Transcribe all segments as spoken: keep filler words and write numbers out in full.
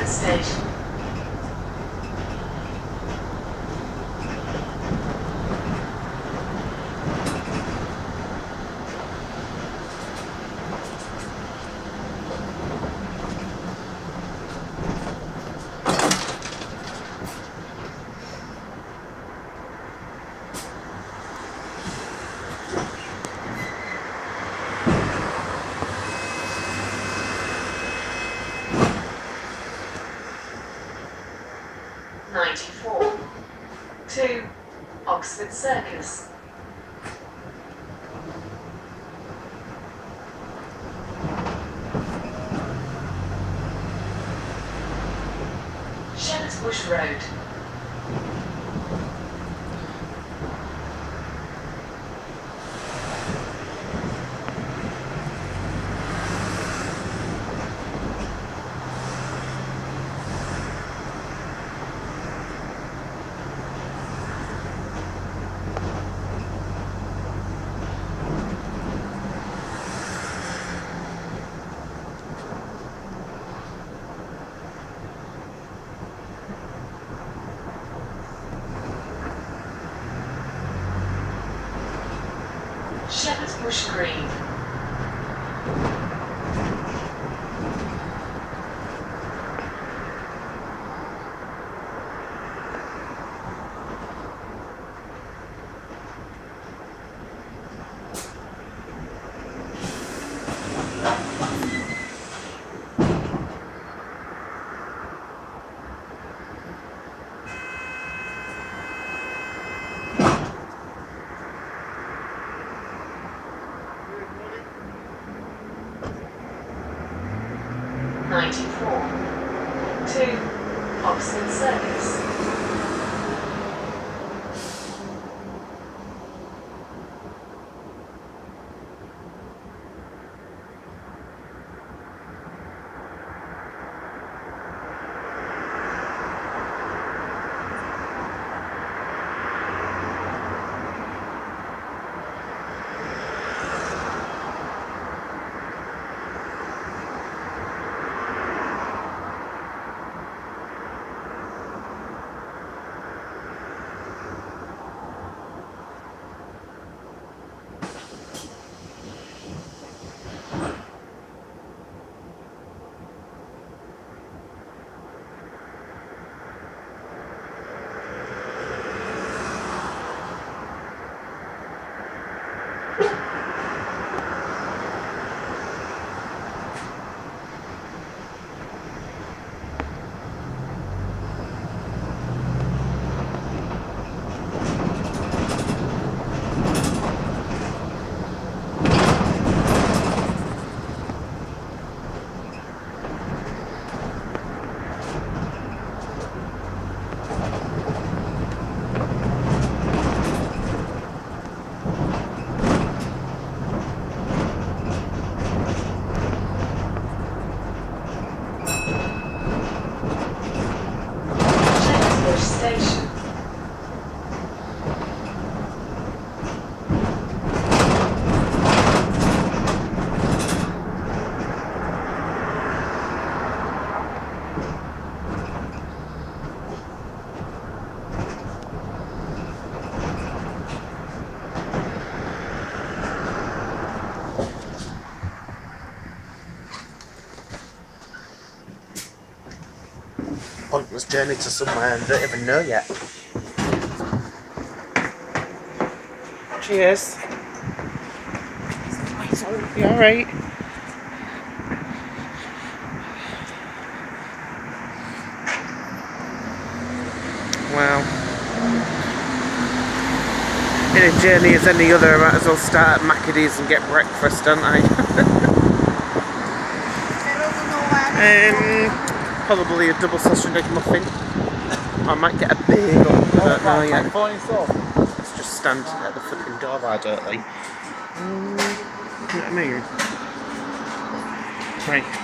Oxford Station. ninety-four. To Oxford Circus. Shepherd's Bush Road. Shepherd's Bush Green. ninety-four. To Oxford Circus. Station. Pointless journey to somewhere I don't even know yet. Cheers. You alright? Well, in a journey as any other, I might as well start at Maccadee's and get breakfast, don't I? um, probably a double sausage and egg muffin. I might get a bagel, I don't know yet. Let's just stand at the flipping door, I don't like. Um, you know what I mean? Right.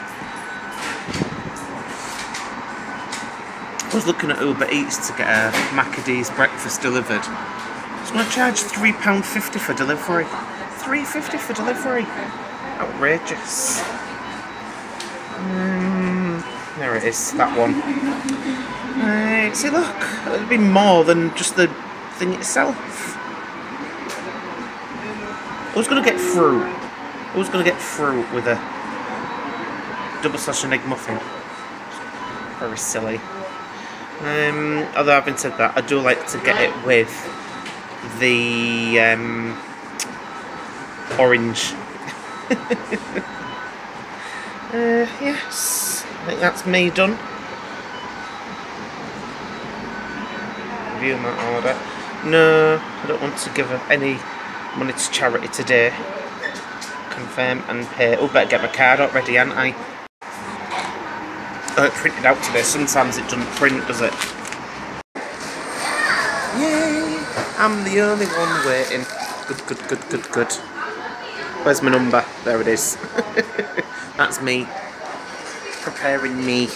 I was looking at Uber Eats to get a Maccadee's breakfast delivered. It's going to charge three pounds fifty for delivery. three pounds fifty for delivery. Outrageous. Mm, never There it is, that one. Right, see look, it'll be more than just the thing itself. Who's gonna get fruit? Who's gonna get fruit with a double sausage and egg muffin? Very silly. Um, although having said that, I do like to get it with the um, orange. uh, yes, I think that's me done. Review my order. No, I don't want to give any money to charity today. Confirm and pay. Oh, better get my card up ready, ain't I? Oh, it printed out today. Sometimes it doesn't print, does it? Yay! I'm the only one waiting. Good, good, good, good, good. Where's my number? There it is. That's me. Preparing me.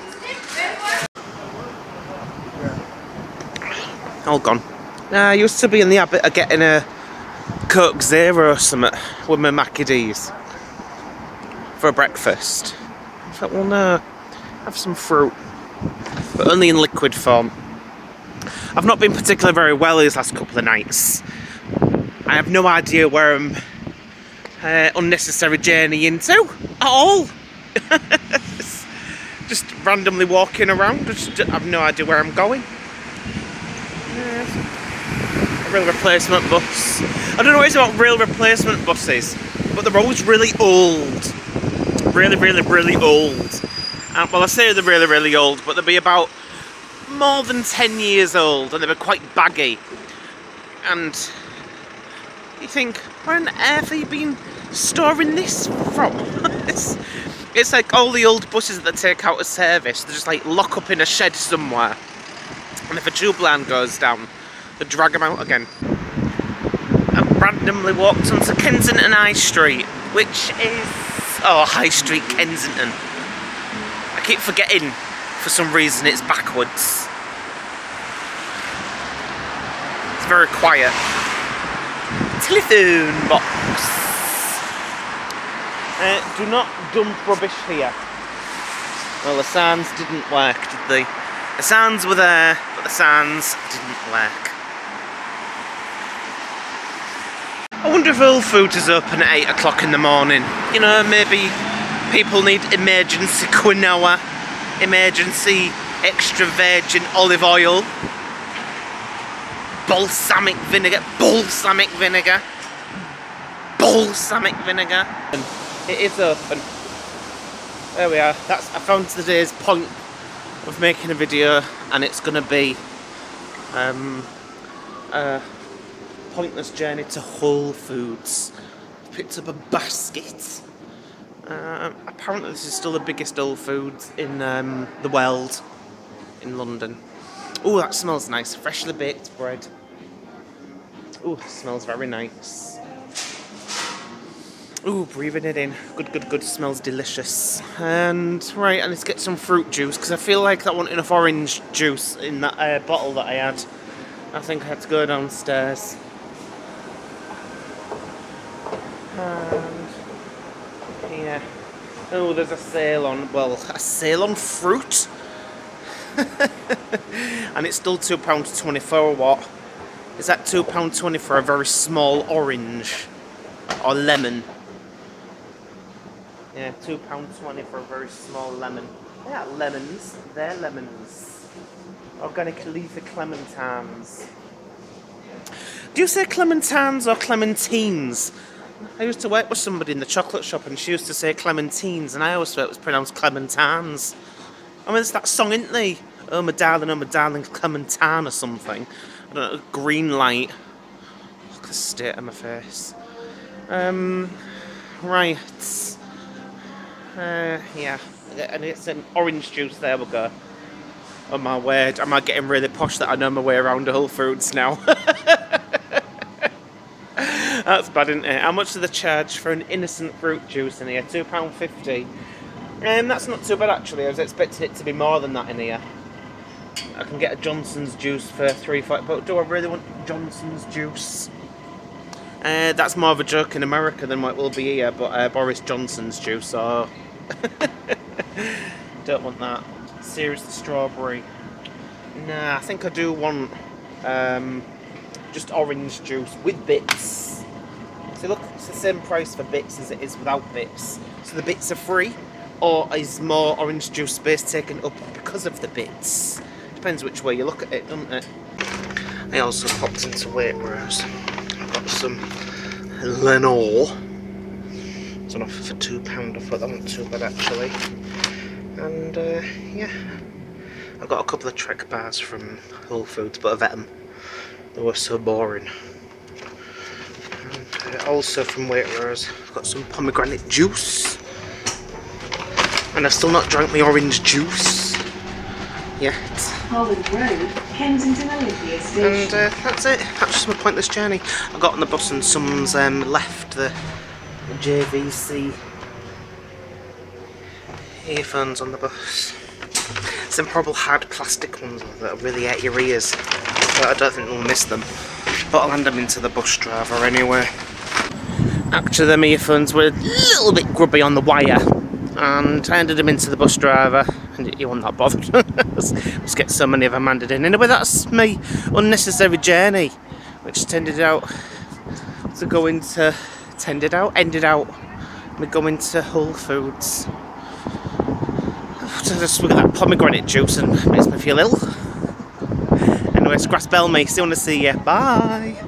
All gone. Nah, I used to be in the habit of getting a Coke Zero or something with my Mackie D's for breakfast. I thought, well, no, have some fruit, but only in liquid form. I've not been particularly very well these last couple of nights. I have no idea where I'm uh, unnecessary journey into at all. Just randomly walking around, just have no idea where I'm going. A real replacement bus. I don't know what it's about real replacement buses, but they're always really old. Really, really, really old. And, well, I say they're really, really old, but they'll be about more than ten years old, and they were quite baggy. And you think, where on earth have you been storing this from? it's, it's like all the old buses that they take out of service, they just like lock up in a shed somewhere. And if a tube line goes down, they drag them out again. I randomly walked onto Kensington High Street, which is... oh, High Street Kensington. I keep forgetting, for some reason, it's backwards. It's very quiet. Telephone box. Uh, do not dump rubbish here. Well, the signs didn't work, did they? The signs were there, but the signs didn't work. I wonder if Whole Foods is open at eight o'clock in the morning. You know, maybe people need emergency quinoa, emergency extra virgin olive oil, balsamic vinegar, balsamic vinegar, balsamic vinegar. And it is open. There we are. That's, I found today's point of making a video, and it's going to be um, a pointless journey to Whole Foods. Picked up a basket. Uh, apparently this is still the biggest Whole Foods in um, the world, in London. Oh, that smells nice. Freshly baked bread. Oh, smells very nice. Oh, breathing it in. Good, good, good. Smells delicious. And, right, I need to get some fruit juice, because I feel like I want enough orange juice in that uh, bottle that I had. I think I had to go downstairs. And here. Oh, there's a sale on, well, a sale on fruit? And it's still two pounds twenty for what? Is that two pounds twenty for a very small orange? Or lemon? Yeah, two pounds twenty for a very small lemon. They are lemons. They're lemons. Organic leafy clementines. Do you say clementines or clementines? I used to work with somebody in the chocolate shop and she used to say clementines, and I always thought it was pronounced clementines. I mean, it's that song, isn't they? Oh my darling, oh my darling, clementine or something. I don't know, green light. Look at the state of my face. Um, right. Uh, yeah, and it's an orange juice, there we go. Oh my word, am I getting really posh that I know my way around Whole Foods now? That's bad, isn't it? How much do they charge for an innocent fruit juice in here? two pounds fifty. And that's not too bad actually, I was expecting it to be more than that in here. I can get a Johnson's juice for three forty, but do I really want Johnson's juice? Uh, that's more of a joke in America than what it will be here, but uh, Boris Johnson's juice, so... don't want that. seriously strawberry. Nah, I think I do want um, just orange juice with bits. So look, it's the same price for bits as it is without bits. So the bits are free, or is more orange juice space taken up because of the bits? Depends which way you look at it, doesn't it? I also popped into Waitrose. I got some Lenore. It's on offer for two pounds. I thought that wasn't too bad actually. And uh, yeah, I got a couple of Trek bars from Whole Foods, but I've ate them. They were so boring. And uh, also from Waitrose, I've got some pomegranate juice. And I've still not drank my orange juice yet. Holland Road, Kensington Olympia Station. And uh, that's it. That's just my pointless journey. I got on the bus and someone's um, left the J V C earphones on the bus. Some horrible hard plastic ones that are really at your ears. But I don't think we'll miss them. But I'll hand them into the bus driver anyway. Actually, them earphones were a little bit grubby on the wire. And I handed them into the bus driver, and you weren't that bothered. Let's get so many of them handed in. Anyway, that's my unnecessary journey, which tended out to go into, tended out, ended out, me going to Whole Foods. To just look at that pomegranate juice and makes me feel ill. Anyway, scratch bell me, still want to see you. Bye!